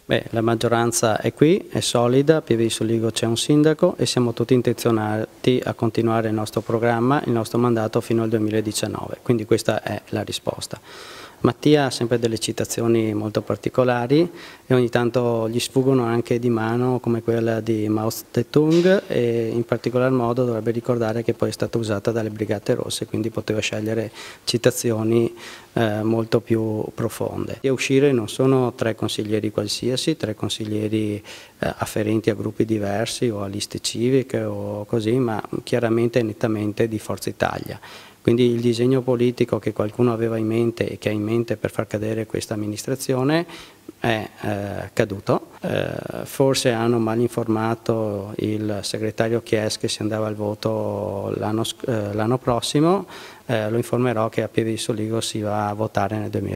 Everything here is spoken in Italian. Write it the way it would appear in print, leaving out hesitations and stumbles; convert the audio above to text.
Beh, la maggioranza è qui, è solida, a Pieve di Soligo c'è un sindaco e siamo tutti intenzionati a continuare il nostro programma, il nostro mandato fino al 2019, quindi questa è la risposta. Mattia ha sempre delle citazioni molto particolari e ogni tanto gli sfuggono anche di mano, come quella di Mao Zedong, e in particolar modo dovrebbe ricordare che poi è stata usata dalle Brigate Rosse, quindi poteva scegliere citazioni molto più profonde. E a uscire non sono 3 consiglieri qualsiasi, 3 consiglieri afferenti a gruppi diversi o a liste civiche o così, ma chiaramente e nettamente di Forza Italia. Quindi il disegno politico che qualcuno aveva in mente e che ha in mente per far cadere questa amministrazione è caduto. Forse hanno mal informato il segretario Chies che si andava al voto l'anno prossimo, lo informerò che a Pieve di Soligo si va a votare nel 2020.